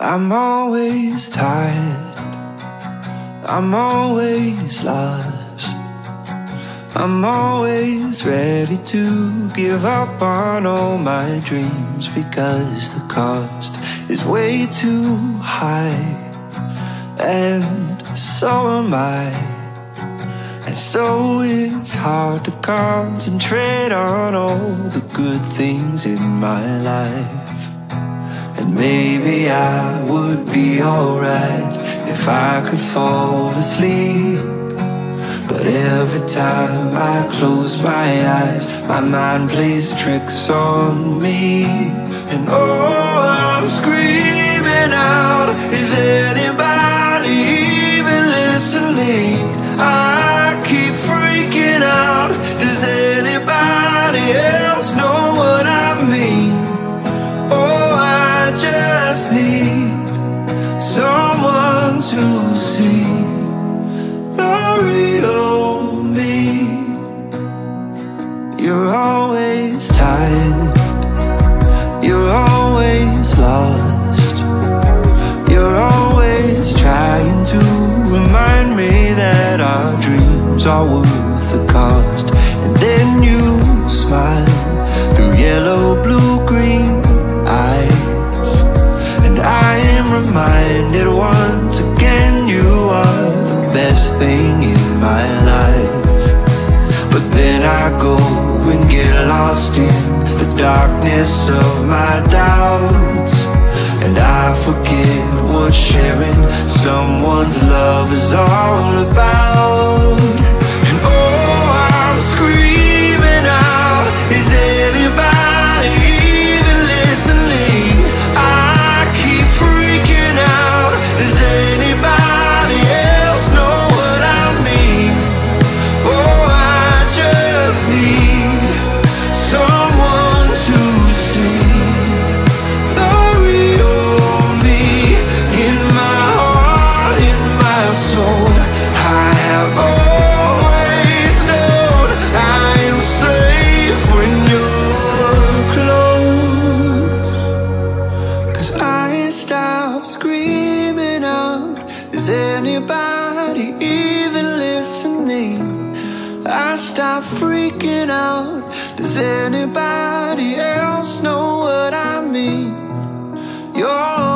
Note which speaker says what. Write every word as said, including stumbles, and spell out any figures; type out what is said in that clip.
Speaker 1: I'm always tired, I'm always lost, I'm always ready to give up on all my dreams, because the cost is way too high, and so am I. And so it's hard to concentrate on all the good things in my life. And maybe I would be alright if I could fall asleep, but every time I close my eyes, my mind plays tricks on me. And oh, I'm screaming out, is anybody even listening? I keep freaking out, does anybody else know what I mean? Oh, I just need someone to see the real me. You're always tired, you're always lost, you're always trying to remind me that our dreams are worth the cost. And then you smile through yellow, blue, green eyes, and I am reminded once again you are the best thing in my life. But then I go and get lost in the darkness of my doubts, and I forget what sharing someone's love is all about. And oh, I'm screaming out, is anybody even listening? I keep freaking out, does anybody else know what I mean? Oh, I just need someone to see the real me in my heart, in my soul. I have always known I am safe when you're close, 'cause I stop screaming out, is anybody even listening? I stop freaking out, does anybody else know what I mean? You're